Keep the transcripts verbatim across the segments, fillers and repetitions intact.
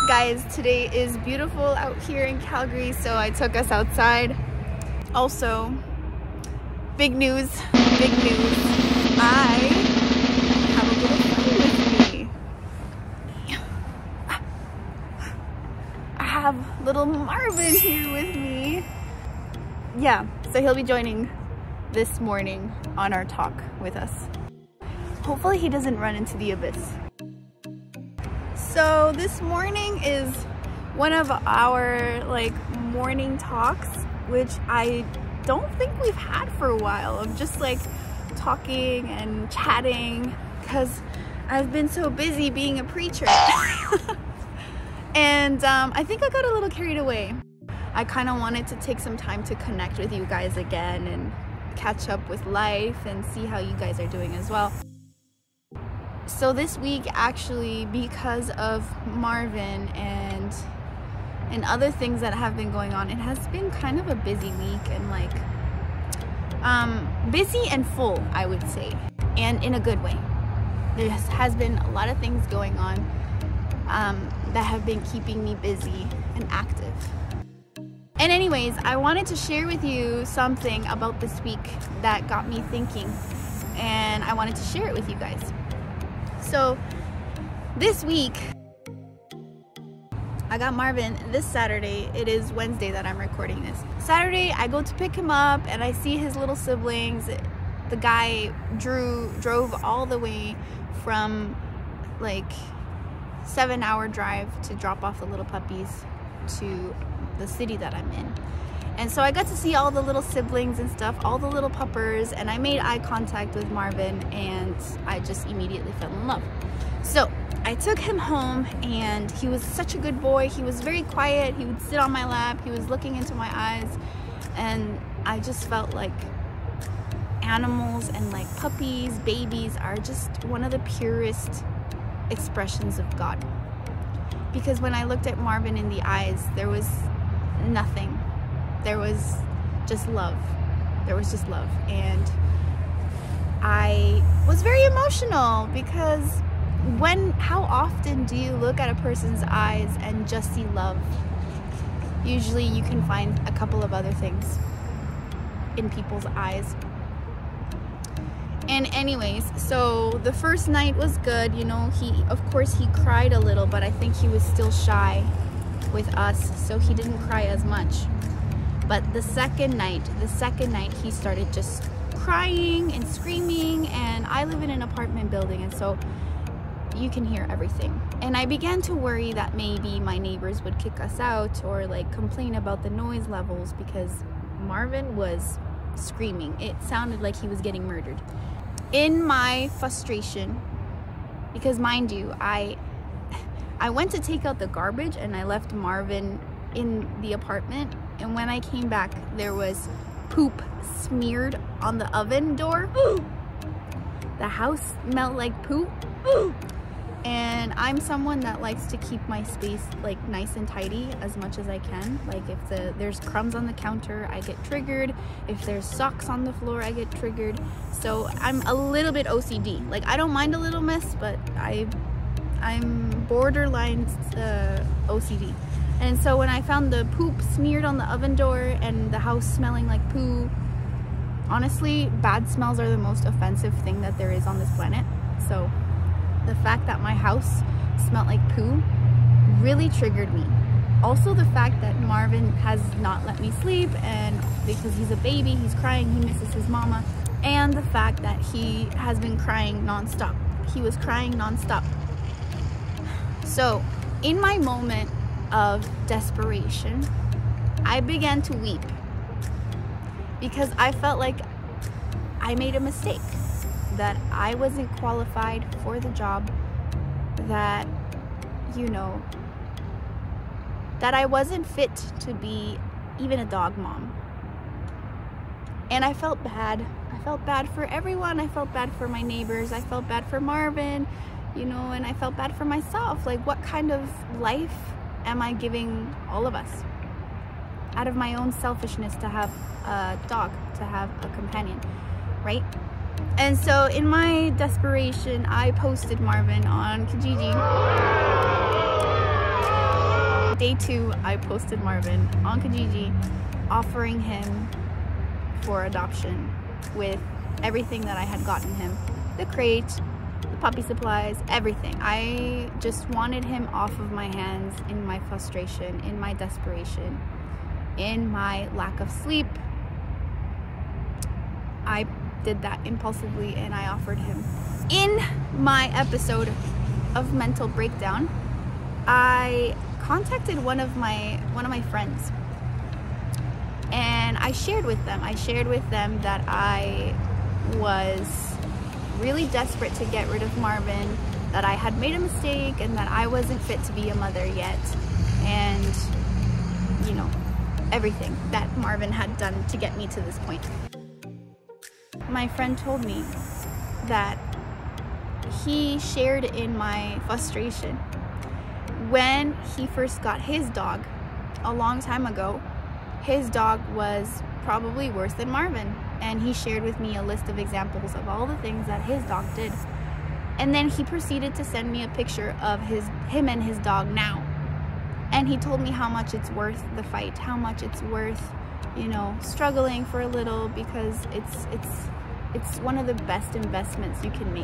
guys, today is beautiful out here in Calgary, so I took us outside. Also, big news, big news. I have a little friend with me. I have little Marvin here with me. Yeah, so he'll be joining this morning on our talk with us. Hopefully he doesn't run into the abyss. So this morning is one of our like morning talks, which I don't think we've had for a while, of just like talking and chatting, because I've been so busy being a preacher. And um, I think I got a little carried away. I kind of wanted to take some time to connect with you guys again and catch up with life and see how you guys are doing as well. So this week, actually, because of Marvin and and other things that have been going on, it has been kind of a busy week, and like um, busy and full, I would say, and in a good way. There has been a lot of things going on um, that have been keeping me busy and active. And anyways, I wanted to share with you something about this week that got me thinking, and I wanted to share it with you guys. So this week, I got Marvin this Saturday. It is Wednesday that I'm recording this. Saturday, I go to pick him up and I see his little siblings. The guy drew, drove all the way from like seven hour drive to drop off the little puppies to the city that I'm in. And so I got to see all the little siblings and stuff, all the little puppers, and I made eye contact with Marvin, and I just immediately fell in love. So I took him home, and he was such a good boy. He was very quiet. He would sit on my lap. He was looking into my eyes, and I just felt like animals and like puppies, babies are just one of the purest expressions of God. Because when I looked at Marvin in the eyes, there was nothing. There was just love. There was just love. And I was very emotional, because when, how often do you look at a person's eyes and just see love? Usually you can find a couple of other things in people's eyes. And anyways, so the first night was good. You know, he, of course he cried a little, but I think he was still shy with us, so he didn't cry as much. But the second night, the second night he started just crying and screaming, and I live in an apartment building, and so you can hear everything. And I began to worry that maybe my neighbors would kick us out or like complain about the noise levels, because Marvin was screaming. It sounded like he was getting murdered. In my frustration, because mind you, I I went to take out the garbage and I left Marvin in the apartment, and when I came back there was poop smeared on the oven door. Ooh. The house smelled like poop. Ooh. And I'm someone that likes to keep my space like nice and tidy as much as I can. Like if the there's crumbs on the counter, I get triggered. If there's socks on the floor, I get triggered. So I'm a little bit O C D. Like I don't mind a little mess, but I I'm borderline uh, O C D. And so when I found the poop smeared on the oven door and the house smelling like poo, honestly, bad smells are the most offensive thing that there is on this planet. So the fact that my house smelled like poo really triggered me. Also the fact that Marvin has not let me sleep, and because he's a baby, he's crying, he misses his mama. And the fact that he has been crying nonstop. He was crying nonstop. So in my moment of desperation, I began to weep, because I felt like I made a mistake, that I wasn't qualified for the job, that, you know, that I wasn't fit to be even a dog mom. And I felt bad. I felt bad for everyone. I felt bad for my neighbors. I felt bad for Marvin, you know, and I felt bad for myself. Like, what kind of life am I giving all of us? Out of my own selfishness, to have a dog, to have a companion, right? And so in my desperation, I posted Marvin on Kijiji. day two, I posted Marvin on Kijiji, offering him for adoption with everything that I had gotten him. The crate, the puppy supplies, everything. I just wanted him off of my hands in my frustration, in my desperation, in my lack of sleep. I did that impulsively and I offered him. In my episode of mental breakdown, I contacted one of my one of my friends and I shared with them. I shared with them that I was really desperate to get rid of Marvin, that I had made a mistake and that I wasn't fit to be a mother yet, and you know, everything that Marvin had done to get me to this point. My friend told me that he shared in my frustration. When he first got his dog a long time ago, his dog was probably worse than Marvin, and he shared with me a list of examples of all the things that his dog did. And then he proceeded to send me a picture of his him and his dog now, and he told me how much it's worth the fight, how much it's worth, you know, struggling for a little, because it's it's it's one of the best investments you can make.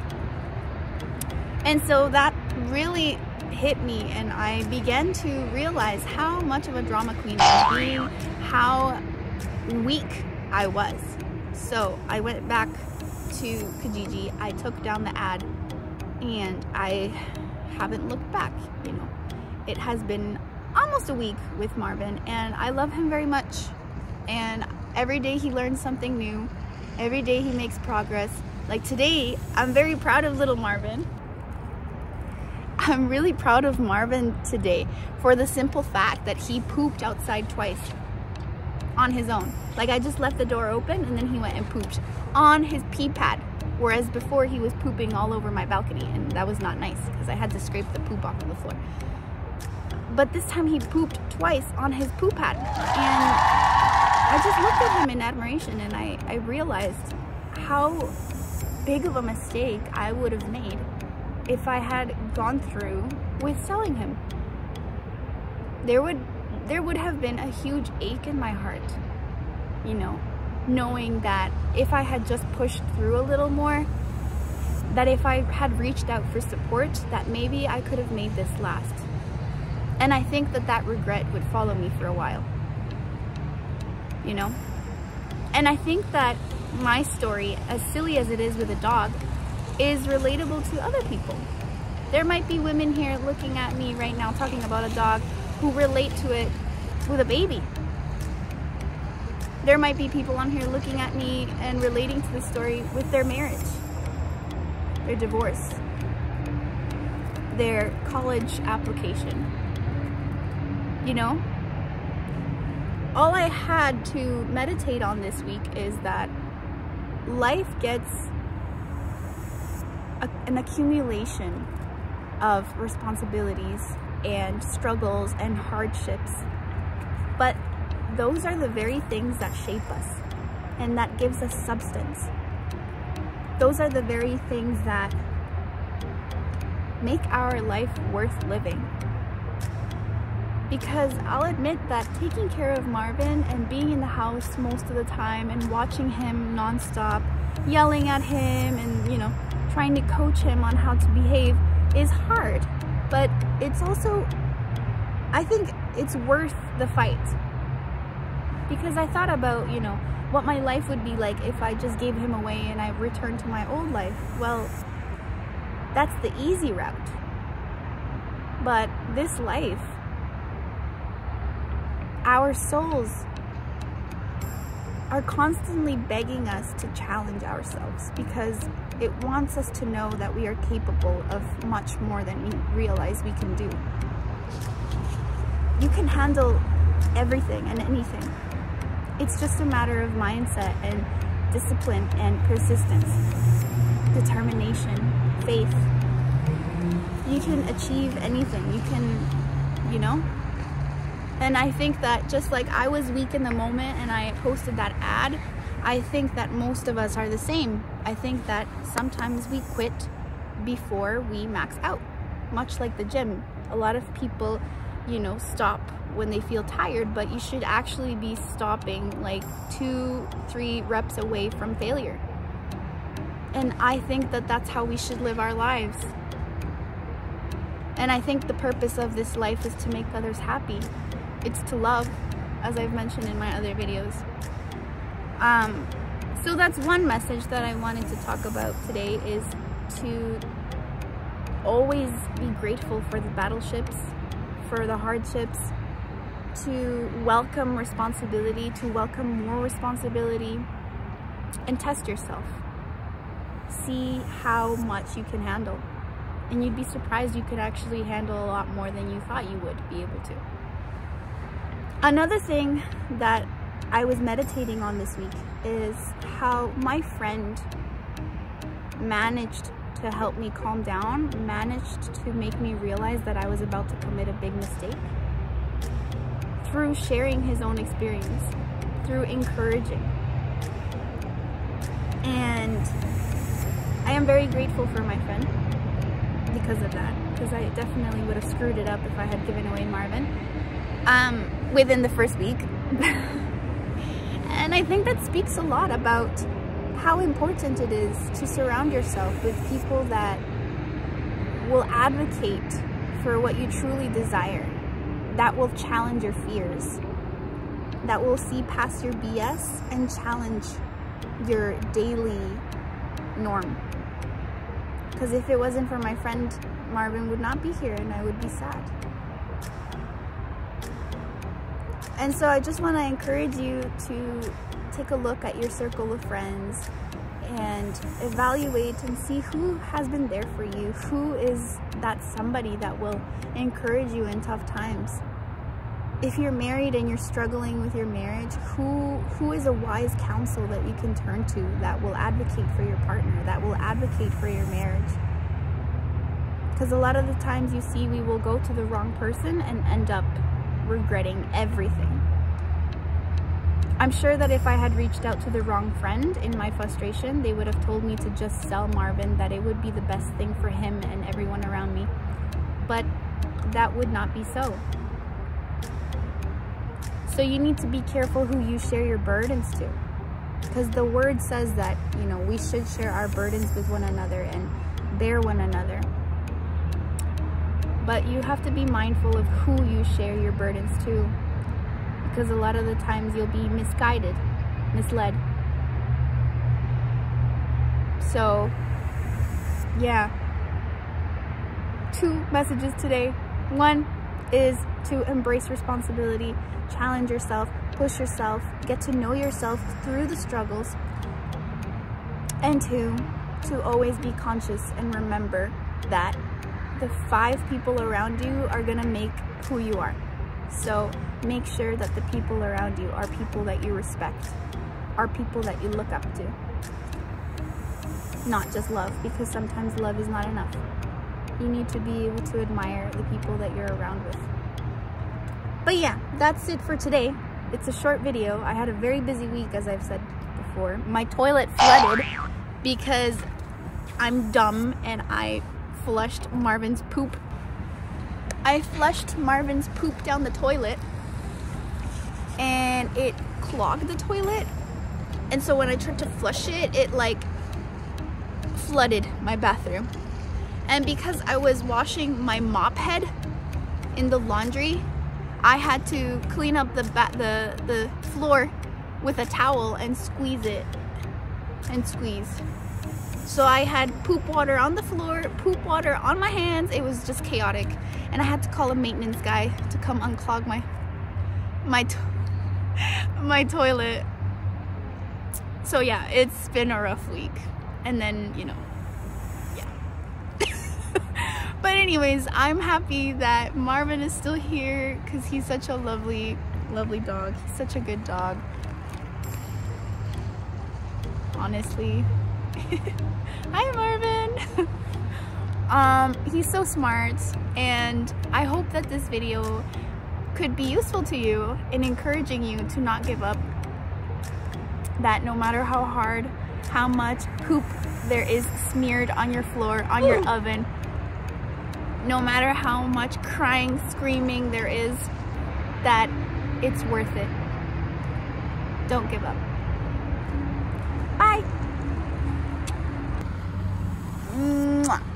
And so that really hit me, and I began to realize how much of a drama queen I was being, how weak I was. So I went back to Kijiji, I took down the ad, and I haven't looked back. You know, it has been almost a week with Marvin, and I love him very much, and every day he learns something new, every day he makes progress. Like today, I'm very proud of little Marvin. I'm really proud of Marvin today for the simple fact that he pooped outside twice on his own. Like, I just left the door open and then he went and pooped on his pee pad, whereas before he was pooping all over my balcony, and that was not nice because I had to scrape the poop off of the floor. But this time he pooped twice on his poo pad, and I just looked at him in admiration, and I, I realized how big of a mistake I would have made if I had gone through with selling him. There would there would have been a huge ache in my heart, you know, knowing that if I had just pushed through a little more, that if I had reached out for support, that maybe I could have made this last. And I think that that regret would follow me for a while, you know? And I think that my story, as silly as it is with a dog, is relatable to other people. There might be women here looking at me right now talking about a dog who relate to it with a baby. There might be people on here looking at me and relating to the story with their marriage, their divorce, their college application. You know? All I had to meditate on this week is that life gets a, an accumulation of responsibilities and struggles and hardships, but those are the very things that shape us and that gives us substance. Those are the very things that make our life worth living. Because I'll admit that taking care of Marvin and being in the house most of the time and watching him nonstop, yelling at him and, you know, trying to coach him on how to behave is hard. But it's also, I think it's worth the fight. Because I thought about, you know, what my life would be like if I just gave him away and I returned to my old life. Well, that's the easy route. But this life, our souls are constantly begging us to challenge ourselves because it wants us to know that we are capable of much more than we realize we can do. You can handle everything and anything. It's just a matter of mindset and discipline and persistence, determination, faith. You can achieve anything. You can, you know? And I think that just like I was weak in the moment and I posted that ad, I think that most of us are the same. I think that sometimes we quit before we max out, much like the gym. A lot of people you know, stop when they feel tired, but you should actually be stopping like two, three reps away from failure. And I think that that's how we should live our lives. And I think the purpose of this life is to make others happy. It's to love, as I've mentioned in my other videos. Um, so that's one message that I wanted to talk about today, is to always be grateful for the battleships, for the hardships, to welcome responsibility, to welcome more responsibility, and test yourself. See how much you can handle. And you'd be surprised you could actually handle a lot more than you thought you would be able to. Another thing that I was meditating on this week is how my friend managed to help me calm down, managed to make me realize that I was about to commit a big mistake through sharing his own experience, through encouraging. And I am very grateful for my friend because of that, because I definitely would have screwed it up if I had given away Marvin um, within the first week. And I think that speaks a lot about how important it is to surround yourself with people that will advocate for what you truly desire, that will challenge your fears, that will see past your B S and challenge your daily norm. Because if it wasn't for my friend, Marvin would not be here and I would be sad. And so I just want to encourage you to take a look at your circle of friends and evaluate and see who has been there for you, who is that somebody that will encourage you in tough times. If you're married and you're struggling with your marriage, who who is a wise counsel that you can turn to that will advocate for your partner, that will advocate for your marriage? Because a lot of the times you see we will go to the wrong person and end up regretting everything. I'm sure that if I had reached out to the wrong friend in my frustration, they would have told me to just sell Marvin, that it would be the best thing for him and everyone around me. But that would not be so. So you need to be careful who you share your burdens to. Because the word says that, you know, we should share our burdens with one another and bear one another. But you have to be mindful of who you share your burdens to. Because a lot of the times you'll be misguided, misled. So, yeah. Two messages today. One is to embrace responsibility, challenge yourself, push yourself, get to know yourself through the struggles. And two, to always be conscious and remember that the five people around you are gonna make who you are. So make sure that the people around you are people that you respect, are people that you look up to. Not just love, because sometimes love is not enough. You need to be able to admire the people that you're around with. But yeah, that's it for today. It's a short video. I had a very busy week, as I've said before. My toilet flooded because I'm dumb and I flushed Marvin's poop. I flushed Marvin's poop down the toilet and it clogged the toilet. And so when I tried to flush it, it like flooded my bathroom. And because I was washing my mop head in the laundry, I had to clean up the ba the the floor with a towel and squeeze it and squeeze. So I had poop water on the floor, poop water on my hands. It was just chaotic, and I had to call a maintenance guy to come unclog my my to my toilet. So yeah, it's been a rough week. And then, you know, yeah. But anyways, I'm happy that Marvin is still here because he's such a lovely, lovely dog. He's such a good dog. Honestly. Hi, Marvin. um, he's so smart, and I hope that this video could be useful to you in encouraging you to not give up. That no matter how hard, how much poop there is smeared on your floor, on your oven, no matter how much crying, screaming there is, that it's worth it. Don't give up. Bye. Mwah.